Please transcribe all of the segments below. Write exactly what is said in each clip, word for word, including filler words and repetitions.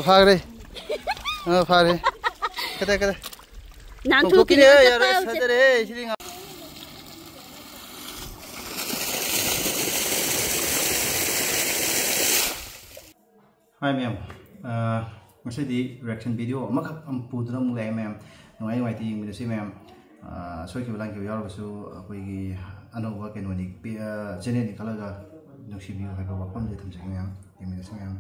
फागरे 어 फागरे 그래 그래 난 토끼네 야래 사들에 시링 Hi ma'am, uh, masih reaction video, maka ampudra mulai ma'am, nungai nungai ti mila si ma'am, so kibalang kibayar basu aku ini anu buat kenu ni, jenis ni kalau ga nusi view hai bawa pun jadi macam ma'am, ti mila si ma'am.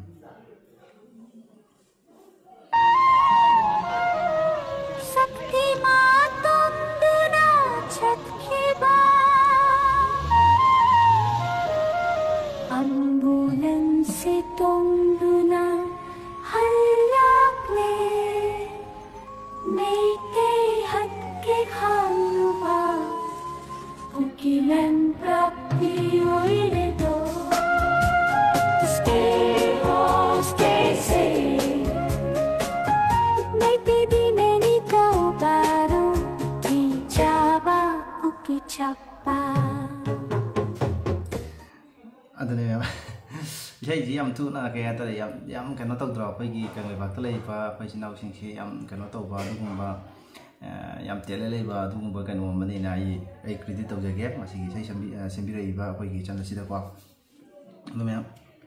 Adanya, saya jam tu nak kaya tadi jam jam kena tahu drop pergi kalau lepas tu lepas pergi nak sing si jam kena tahu baru kumba jam tiada lepas tu kumba kan orang mana ni ai kredit tahu jaga masih saya sembi sembi lepas pergi channel sida kuat, namanya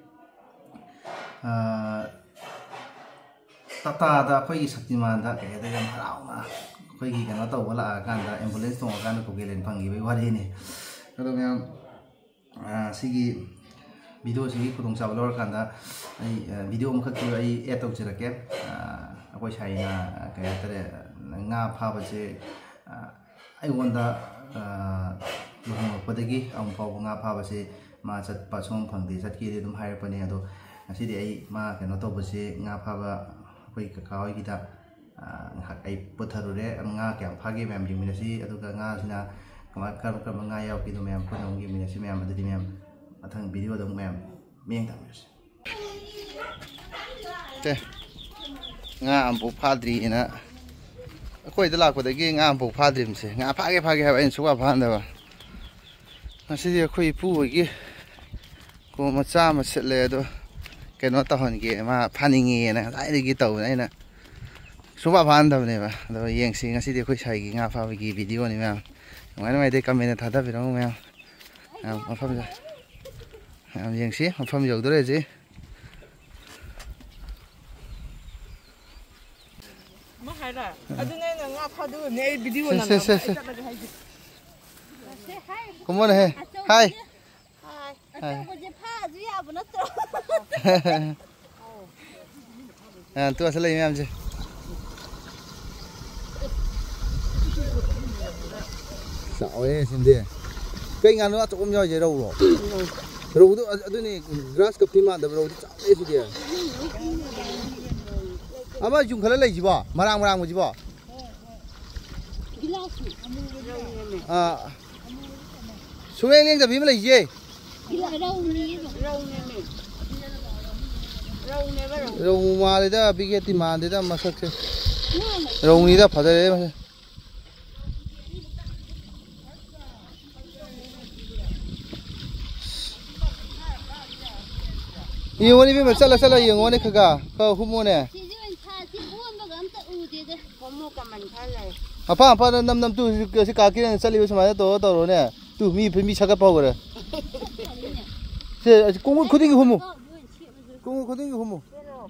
tata ada pergi saktiman dah kaya tadi jam halau mah pergi kena tahu wala kan dah ambulans tu akan aku gelen panggil hari ini, namanya segi video segi kudung sabalor kan dah video muka tu ai add tu cerita ke apa saya nak kayak tadi ngah apa baca ai wanda luang pada lagi am kau ngah apa baca macam pasang pangdi cat kiri tu hire pani itu nasi dia ai mah kena tahu baca ngah apa apa kau kita ai putarure ngah yang pagi memang diminasi atau ngah sina kemakan kemana ya kita memang pun orang gini sih memang ada di memang atang video dong memang miang tak mas. Teh, ngah ampu padri ina. Aku itu lah aku lagi ngah ampu padri mesti. Ngah pagi pagi apa yang suka pahan dah. Masih dia aku ibu lagi. Aku macam macam le tu. Kena tahan ke, mah paningi na. Saya lagi tahu na ina. Suka pahan dah ni bah. Dah yang sih masih dia aku cari ngah apa lagi video ni memang. Mana mana kami ni thada birang memang, apa macam, yang sih, apa macam jauh tu aja. Mahal lah, ada ni ngah apa tu ni video ni. Se se se. Kamu mana he? Hai. Hai. Ah, tu asal ini macam. Sao ấy xem đi, cái ngàn nó trộm nhau vậy đâu rồi, rồi đó, đó này grass cái phim mà đập rồi sao ấy gì vậy? À mà dùng cái này gì vậy? Marang marang gì vậy? À, xuống đây lên đập phim là gì? Rau mà đấy đó, bị cái tim mà đấy đó mà sao chứ? Rau này đó phải đấy mà. Iya wani bi macam lah salah yang wani kaga kau humo ne. Apa apa nam nam tu si kaki yang salah macam mana tu tu ne. Tu mi mi cakap apa kau? Si kau kau tinggi humo. Kau kau tinggi humo.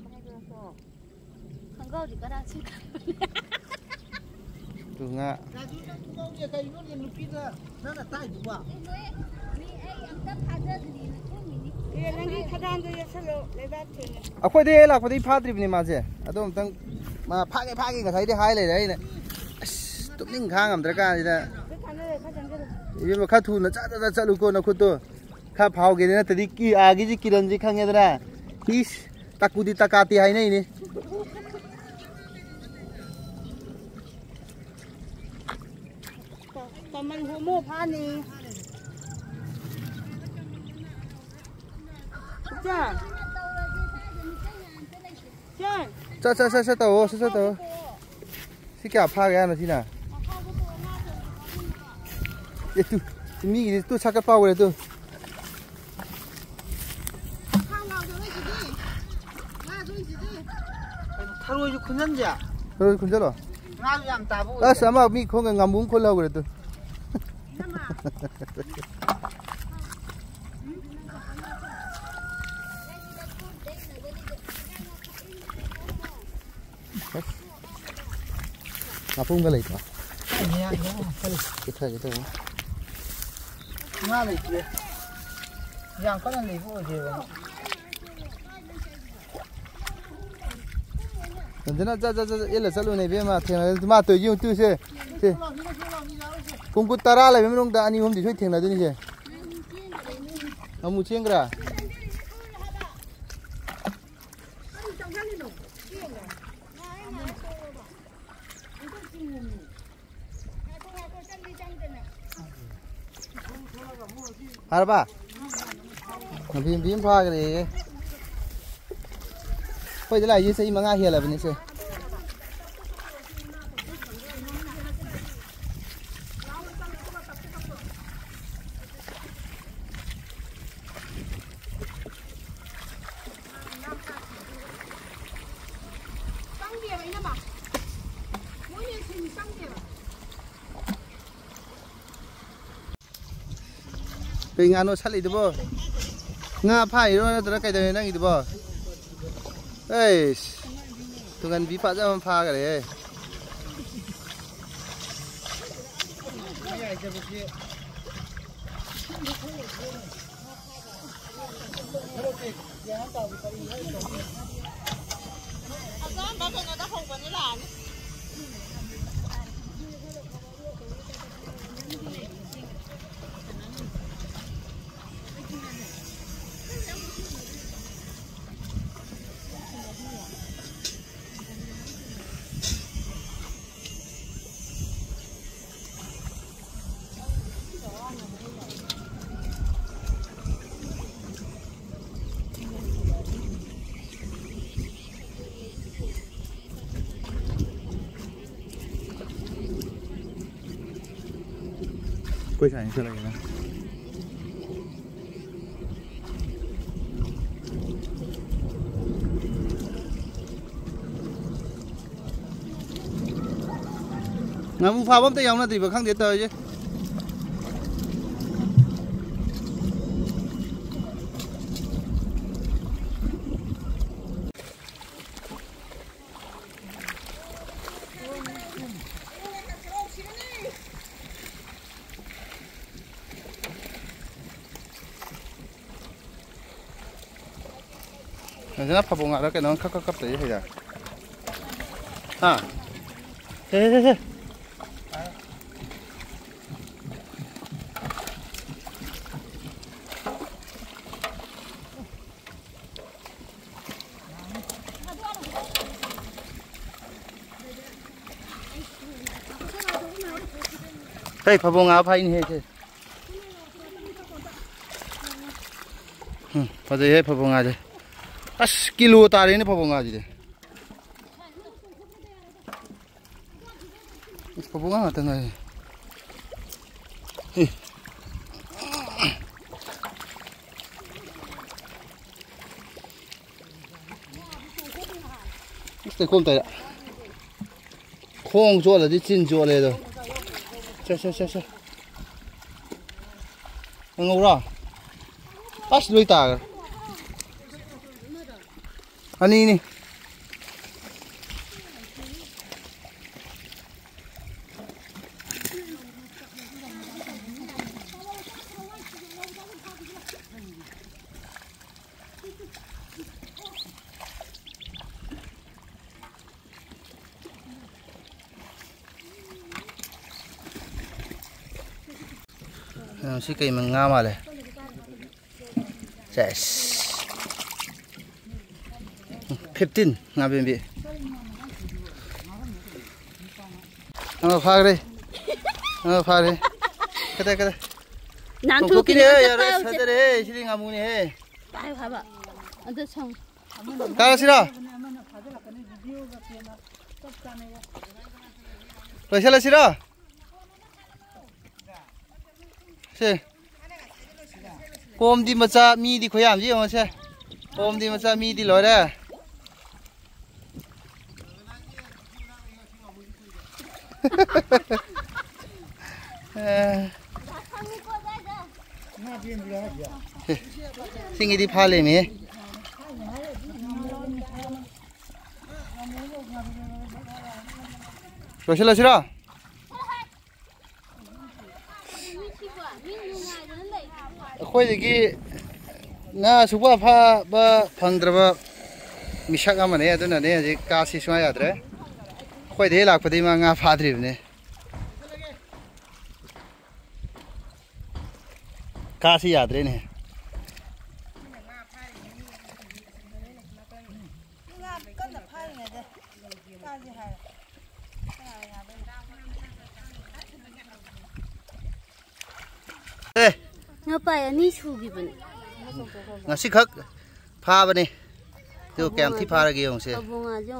Tu ngah. Aku deh lah, aku deh padri ni macam, atau tentang, mah pagi pagi kat saya deh high leh ni, tu ni kang am terkan ni, ini macam tu nak cakap nak cakap lupa nak kutu, kah pau gini na tadi ki agi ji kiran ji kang ni dah, is takudi takati hai ni ini. Taman homo pani. Jangan. Jangan. Cak cak cak cak tahu, cak tahu. Si kaya apa gaya nanti na? Itu, ini itu cakap apa boleh tu? 군전지야. 어, 군절로. 나도 양 따보. 아, sama mi kong ngamung khol kore tu. Ngapung ka lagi. Iya, iya. Kita kita. Nga lagi. Yang kau nak lagi aje bang. Nanti za za za ele selalu ni biar mah tengah tu mah tu yung tu se se. Kungku tara lah biar merong dah ani hom di sini tengah tu ni se. Kamu cieng kera. Apa? Bim bim pha cái này. Bây giờ lại như thế mà ngay here là bên này. Cái ngà nó sát lại được không? Ngà phải rồi nó tới cái này năng được không? Ê, tụi anh bị phá ra mà phá cái này. Quay lại cho lại này. Ngắm mu pha bấm tay ông là thì vừa khăng điện tơi chứ. Nó phá bông ngã đó cái nó khắp khắp khắp đấy hay là à thế thế thế đây phá bông ngã phải như thế ừ phá gì hết phá bông ngã đây As kilo tari ni pabunga jadi. Pabunga ngata ngai. Eh. Este kom tai. Khong zo la di chin zo le do. Cha cha cha cha. Ngau ra. As lui ta. Ani ni. Si cây măng nga mà này. Yes. fifteen nga bên bị. Ang phá đi. Ang phá đi. Cái đây cái đây. Nang thu kia ya re sa re siri nga mu ni he. Pai phá ba. Anh ta xong. Ka sira. Rồi sẽ là sira. Se. Kom di macha mi di khoyam ji ma se. Kom di macha mi di loi ra. सिंगी फा लेमी लोसलसरो अखोइदगी ना सुबा फाबा फंद्रबा मिसक अमने अदुनने हजि कासी सुया याद्रे अखोइदे लाकपदि मा nga फाद्रिबने कासी याद्रे ने ए ngapa ya ni sugi bane ngasi khak pha bane to kem thi pha ra ge yong se abunga jo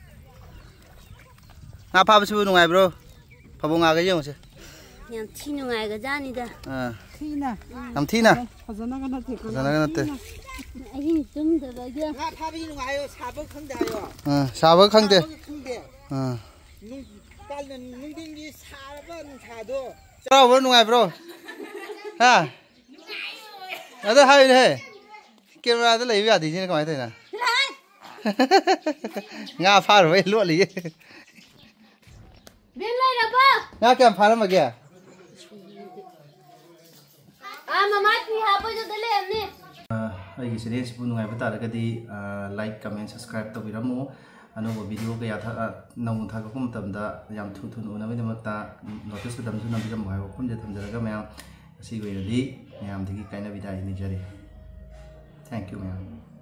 nga pha bu nungai bro phabonga ge yong se yang thi nungai ga jani da ah thina am thina fazana ga na the fazana ga na te ahin tum da ba ga nga phabi nungai yo sabo khang da yo ah sabo khang de ah nung kal na nung ding gi saba nung tha do bro bro nungai bro ha ada hai ne camera da lai ya di ni kamai thai na nga pha rồi luộc lì bên này là ba nga kem pha lắm mà kìa à mama thì ha bây giờ tới lên nè ai cái series pun ngai bata la kadi like comment subscribe to biramu anu video ka ya tha nau tha ka kum tam da yam thu thu nu na me ta notice ka dam su na biram hai kum je tham jara ka ma si go di yam di kaina bidai ni jari thank you ma'am